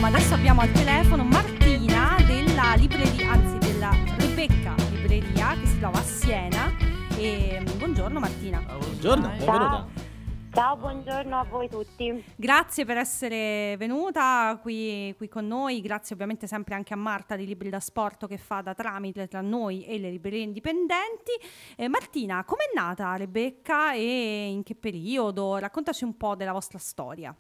adesso abbiamo al telefono Martina della libreria, anzi della Rebecca Libreria, che si trova a Siena. E buongiorno Martina. Buongiorno, benvenuta. Ciao, buongiorno a voi tutti. Grazie per essere venuta qui con noi, grazie ovviamente sempre anche a Marta di Libri da Sport che fa da tramite tra noi e le librerie indipendenti. Martina, com'è nata Rebecca e in che periodo? Raccontaci un po' della vostra storia.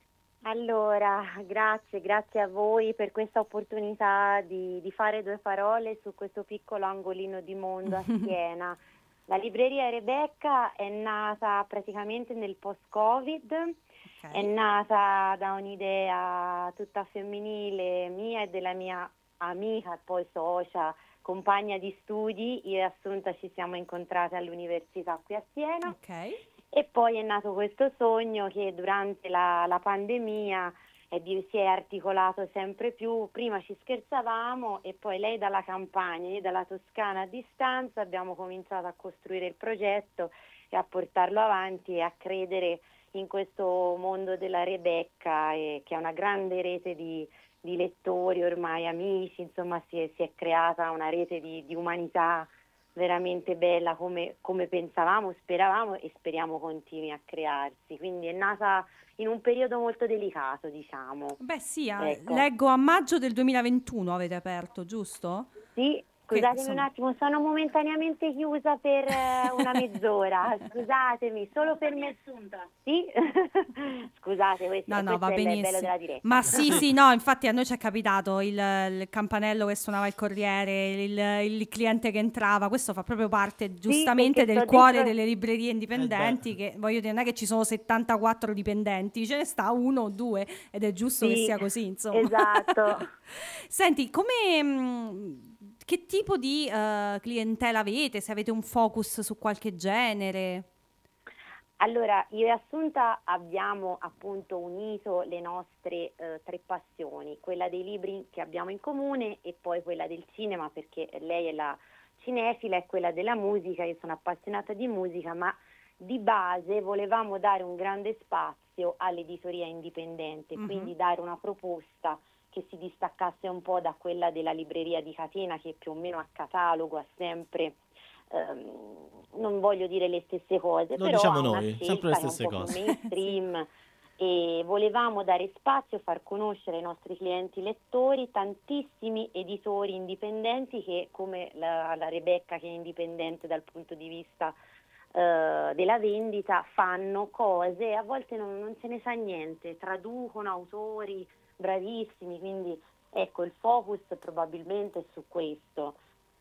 Allora, grazie a voi per questa opportunità di fare due parole su questo piccolo angolino di mondo a Siena. La libreria Rebecca è nata praticamente nel post-Covid, È nata da un'idea tutta femminile mia e della mia amica, poi socia, compagna di studi. Io e Assunta ci siamo incontrate all'università qui a Siena. E poi è nato questo sogno che durante la pandemia si è articolato sempre più. Prima ci scherzavamo e poi lei dalla Campania, io dalla Toscana a distanza, abbiamo cominciato a costruire il progetto e a portarlo avanti e a credere in questo mondo della Rebecca, che è una grande rete di lettori, ormai amici, insomma si è creata una rete di umanità veramente bella come pensavamo, speravamo e speriamo continui a crearsi. Quindi è nata in un periodo molto delicato, diciamo. Beh sì, ecco. Leggo a maggio del 2021 avete aperto, giusto? Sì, scusatemi un attimo, sono momentaneamente chiusa per una mezz'ora, scusatemi, solo per me. Sì? Scusate, questo va è benissimo. il bello della diretta. Ma sì, no, infatti a noi ci è capitato il campanello che suonava il corriere, il cliente che entrava, questo fa proprio parte giustamente del cuore delle librerie indipendenti, che voglio dire, non è che ci sono 74 dipendenti, ce ne sta uno o due ed è giusto che sia così, insomma. Esatto. Senti, che tipo di clientela avete? Se avete un focus su qualche genere? Allora, io e Assunta abbiamo appunto unito le nostre tre passioni, quella dei libri che abbiamo in comune e poi quella del cinema, perché lei è la cinefila, e quella della musica, io sono appassionata di musica, ma di base volevamo dare un grande spazio all'editoria indipendente, quindi dare una proposta che si distaccasse un po' da quella della libreria di catena, che più o meno a catalogo ha sempre, non voglio dire le stesse cose, lo però diciamo ha una noi, scelta sempre le che è un stesse po' più cose. mainstream. E volevamo dare spazio, far conoscere ai nostri clienti lettori tantissimi editori indipendenti che, come la Rebecca, che è indipendente dal punto di vista della vendita, fanno cose, a volte non se ne sa niente, traducono autori bravissimi, quindi ecco, il focus probabilmente è su questo.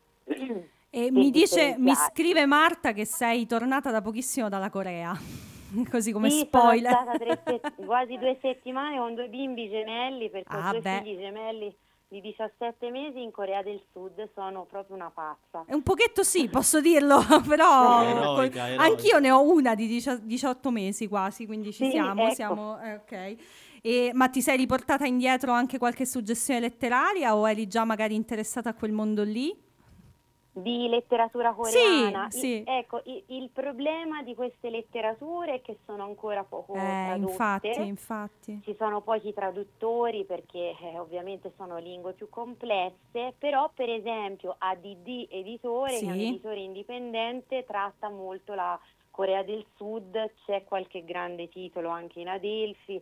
E mi scrive Marta che sei tornata da pochissimo dalla Corea, così come spoiler. Sono stata quasi 2 settimane con 2 bimbi gemelli, perché ho 2 figli gemelli di 17 mesi in Corea del Sud, sono proprio una pazza. Un pochetto sì, posso dirlo, però eroica. Anch'io ne ho una di 18 mesi quasi, quindi ci siamo, ecco. ok. Ma ti sei riportata indietro anche qualche suggestione letteraria o eri già magari interessata a quel mondo lì? Di letteratura coreana? Sì. Ecco, il problema di queste letterature è che sono ancora poco tradotte. Infatti. Ci sono pochi traduttori perché ovviamente sono lingue più complesse, però per esempio ADD Editore, che è un editore indipendente, tratta molto la Corea del Sud, c'è qualche grande titolo anche in Adelphi.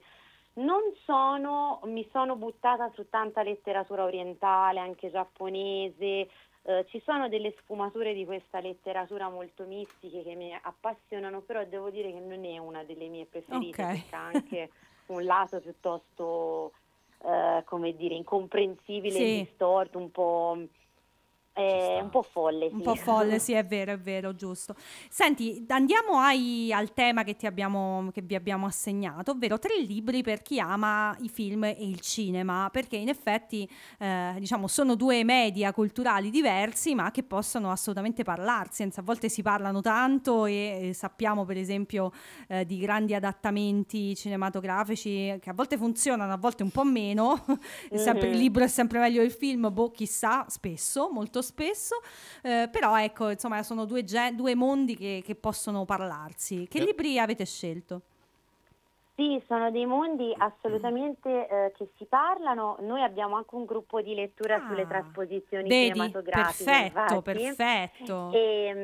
Mi sono buttata su tanta letteratura orientale, anche giapponese. Ci sono delle sfumature di questa letteratura molto mistiche che mi appassionano, però devo dire che non è una delle mie preferite, perché ha anche un lato piuttosto, come dire, incomprensibile, distorto, un po' folle. Un po' folle, sì, è vero, giusto. Senti, andiamo al tema che vi abbiamo assegnato, ovvero 3 libri per chi ama i film e il cinema, perché in effetti diciamo sono 2 media culturali diversi, ma che possono assolutamente parlarsi, anzi a volte si parlano tanto e sappiamo per esempio di grandi adattamenti cinematografici che a volte funzionano, a volte un po' meno. Il libro è sempre meglio del film, chissà, molto spesso, però ecco, insomma sono 2 mondi che possono parlarsi. Che libri avete scelto? Sì, sono dei mondi assolutamente che si parlano. Noi abbiamo anche un gruppo di lettura sulle Ah, trasposizioni vedi? cinematografiche, Perfetto, infatti, perfetto.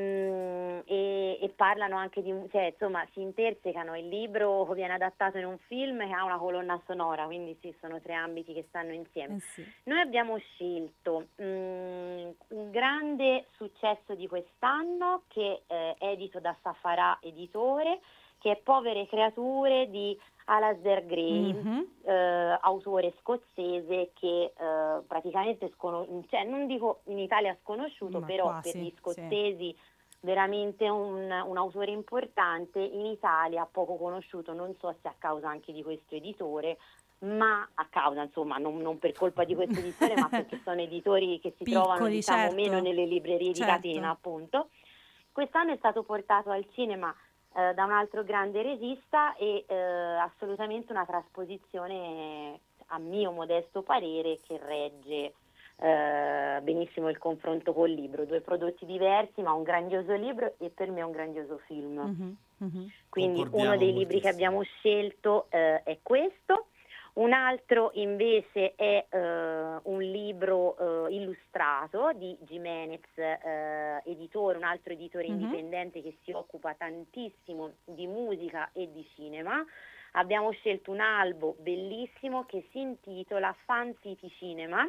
e parlano anche di, cioè, insomma, si intersecano. Il libro viene adattato in un film che ha una colonna sonora, quindi sì, sono tre ambiti che stanno insieme. Eh sì. Noi abbiamo scelto un grande successo di quest'anno che è edito da Safarà Editore, che è Povere creature di Alasdair Gray, Mhm. autore scozzese che praticamente cioè, non dico in Italia sconosciuto, Ma però per quasi, gli sì. scozzesi veramente un autore importante, in Italia poco conosciuto, non so se a causa anche di questo editore, ma a causa, insomma, non per colpa di questo editore, ma perché sono editori che si trovano, Piccoli, diciamo, meno certo, nelle librerie di catena, certo. appunto. Quest'anno è stato portato al cinema da un altro grande regista e assolutamente una trasposizione, a mio modesto parere, che regge benissimo il confronto col libro. Due prodotti diversi, ma un grandioso libro e per me un grandioso film. Mhm, mhm. Quindi uno Concordiamo dei libri che moltissimo. abbiamo scelto è questo. Un altro invece è un libro illustrato di Jimenez, editore, un altro editore Mhm. indipendente che si occupa tantissimo di musica e di cinema. Abbiamo scelto un albo bellissimo che si intitola Fan City Cinema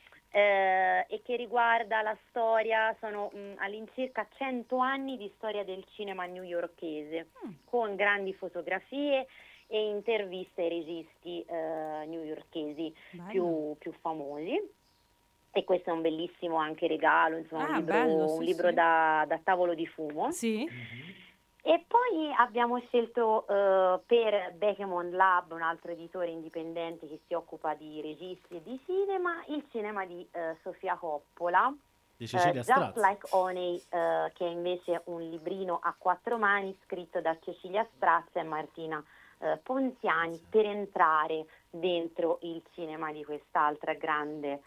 e che riguarda la storia, sono all'incirca 100 anni di storia del cinema newyorkese, con grandi fotografie e interviste ai registi newyorkesi Bello. più famosi. E questo è un bellissimo anche regalo, insomma, Ah, bello, un sì, libro sì. da tavolo di fumo. Sì? E poi abbiamo scelto per Beckemon Lab, un altro editore indipendente che si occupa di registi e di cinema, il cinema di Sofia Coppola, Di Cecilia Just Strazzi. Like Honey, che è invece un librino a quattro mani scritto da Cecilia Strazza e Martina Ponziani, per entrare dentro il cinema di quest'altra grande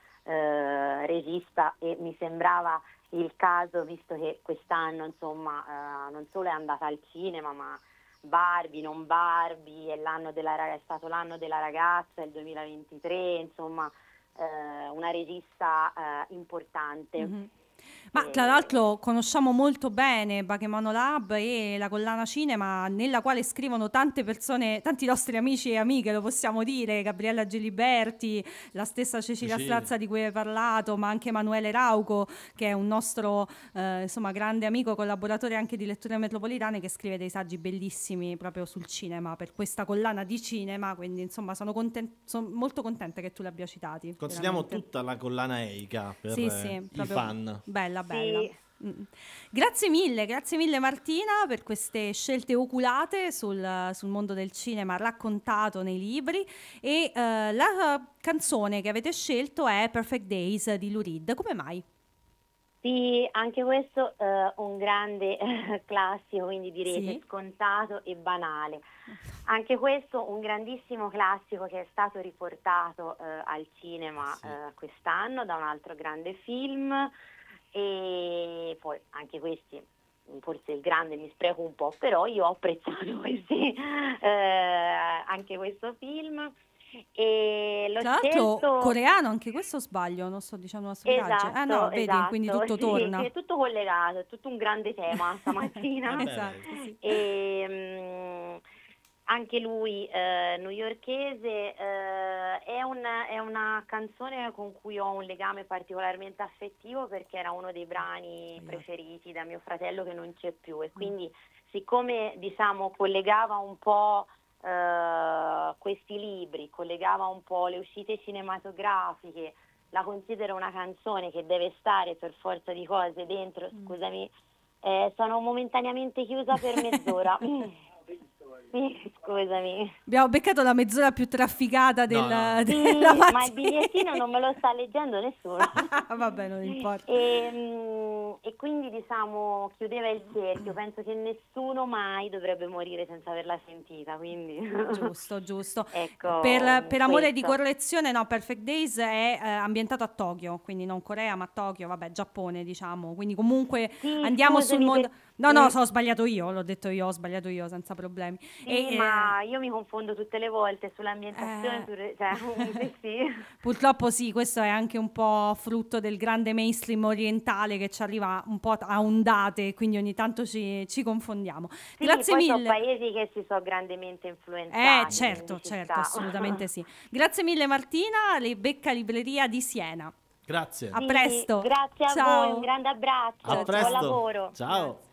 regista, e mi sembrava il caso, visto che quest'anno, insomma, non solo è andata al cinema, ma Barbie, non Barbie, è stato l'anno della ragazza, il 2023, insomma, una regista importante. Mhm. Ma tra l'altro conosciamo molto bene Bakemono Lab e la collana cinema, nella quale scrivono tante persone, tanti nostri amici e amiche, lo possiamo dire, Gabriella Geliberti, la stessa Cecilia Strazza di cui hai parlato, ma anche Emanuele Rauco, che è un nostro insomma grande amico, collaboratore anche di Letture Metropolitane, che scrive dei saggi bellissimi proprio sul cinema per questa collana di cinema, quindi insomma sono molto contenta che tu li abbia citati. Consigliamo veramente. tutta la collana Eica per Sì, sì, i proprio fan. bella, bella. Sì. Grazie mille Martina per queste scelte oculate sul mondo del cinema raccontato nei libri e la canzone che avete scelto è Perfect Days di Lou Reed. Come mai? Sì, anche questo un grande classico, quindi direte Sì? scontato e banale. Anche questo un grandissimo classico che è stato riportato al cinema quest'anno da un altro grande film, e poi anche questi, forse il grande mi spreco un po', però io ho apprezzato anche questo film. E l'ho Tra l'altro scelto. coreano, anche questo o sbaglio? Non sto dicendo una stupidaggine. Ah no, vedi, quindi tutto Sì, torna. sì, è tutto collegato, è tutto un grande tema stamattina. Esatto, sì. E, anche lui newyorkese, è una canzone con cui ho un legame particolarmente affettivo, perché era uno dei brani preferiti da mio fratello che non c'è più, e quindi siccome, diciamo, collegava un po' questi libri, collegava un po' le uscite cinematografiche, la considero una canzone che deve stare per forza di cose dentro. Scusami, sono momentaneamente chiusa per mezz'ora. Sì, scusami. Abbiamo beccato la mezz'ora più trafficata della Sì, mattina. ma il bigliettino non me lo sta leggendo nessuno. Vabbè, non importa. E quindi, diciamo, chiudeva il cerchio. Penso che nessuno mai dovrebbe morire senza averla sentita, quindi Giusto, giusto. ecco, Per amore di questo. correzione, no, Perfect Days è ambientato a Tokyo, quindi non Corea, ma Tokyo, vabbè, Giappone, diciamo. Quindi comunque Sì, andiamo sul scusami, mondo. No, ho sbagliato io, l'ho detto io, ho sbagliato io senza problemi. Sì, ma io mi confondo tutte le volte sull'ambientazione, sì. Purtroppo sì, questo è anche un po' frutto del grande mainstream orientale che ci arriva un po' a ondate, quindi ogni tanto ci confondiamo. Sì, Grazie poi mille. sono paesi che si sono grandemente influenzati. Certo, assolutamente sì. Grazie mille Martina, Rebecca Libreria di Siena. Grazie. A presto. Grazie a Ciao. voi, un grande abbraccio, A presto. buon lavoro. Ciao.